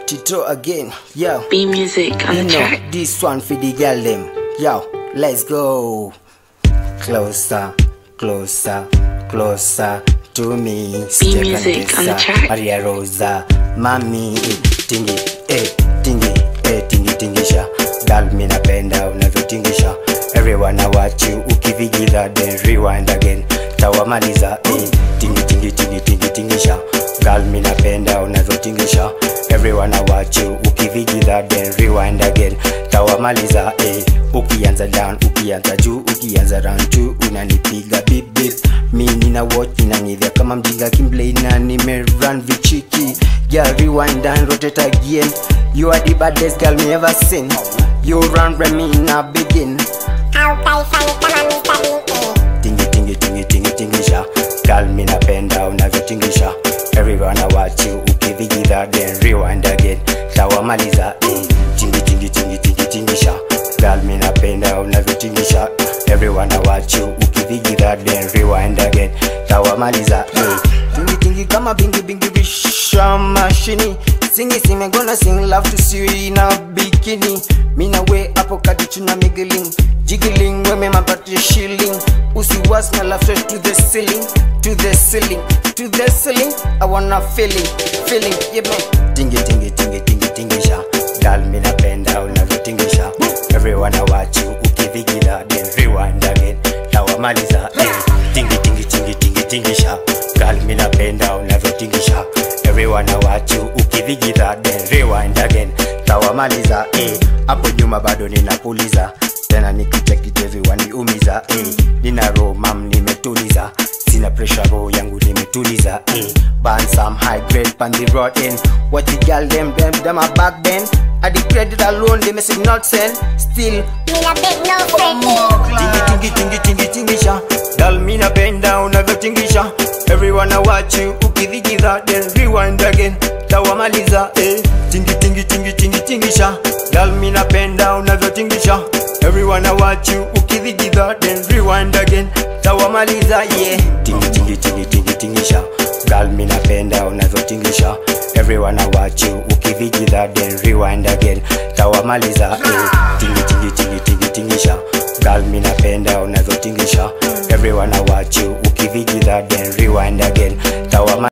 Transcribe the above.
Tito again, yo. B music on the track. This one for the girl them. Yo, let's go. Closer, closer, closer to me. B music on the track. Maria Rosa, mami, tingi, tingi, tingi, tingisha. Girl, me napenda unavyotingisha. Everyone I watch you, ukivigila then rewind again. Tawamaliza, tingi, tingi, tingi, tingi, tingisha. Girl, me napenda unavyotingisha. Everyone I watch you, ukivigila then rewind again. Tawamaliza, ukianza down, ukianza juu, ukianza round 2, unanipiga beep beep. Mi nina watch, ninanidhia kama mjinga kimplay na nime run vichiki. Girl, rewind and rotate again. You are the baddest girl me ever seen. You run me na begin. Tingi tingi tingi tingi tingisha. Girl, me napenda unavyotingisha. Everyone I watch you, ukivigila then rewind again. Tawamaliza, tingi tingi tingi tingi tingisha. Girl, me napenda unavyotingisha. Everyone I watch you, ukivigila then rewind again. Tawamaliza, tingi tingi kama bingi bingi bisha mashini. Singi sing, gonna sing love to see you in a bikini. Mina way up kati tuna miggling, jiggling when me mapati shilling. Usi was my love straight to the ceiling, to the ceiling, to the ceiling. I wanna feeling, yeah man. Tingi tingi tingi tingi tingisha. Girl, me napenda unavyotingisha. Everyone I watch you, ukivigila then rewind again. Tawamaliza, tingi tingi tingi tingi tingisha. Girl, me napenda unavyotingisha. Everyone I watch you, ukivigila then rewind again. Tawamaliza, hapo nyuma bado ninapuliza. Tena nikicheki everyone niumiza, nina roho mam nimetuliza. Sina pressure roho yangu nimetuliza, burn some high grade pan the road in. What the girl them a back then. I the credit alone they message not send. Still me na beg no friend. Tingi tingi tingi tingisha. Girl, me napenda unavyotingisha. Everyone I watch you, ukivigila then rewind again. Tawamaliza, tingi tingi tingi tingi tingisha. Girl, me napenda unavyotingisha. Everyone I watch you, ukivigila then rewind again. Tawamaliza, tingi tingi tingi tingi tingisha. Girl, me napenda unavyotingisha. Everyone I watch you, ukivigila then rewind again. Tawamaliza, tingi tingi tingi tingi tingisha. Girl, me napenda unavyotingisha. Everyone I watch you, ukivigila then rewind again. Tawamaliza.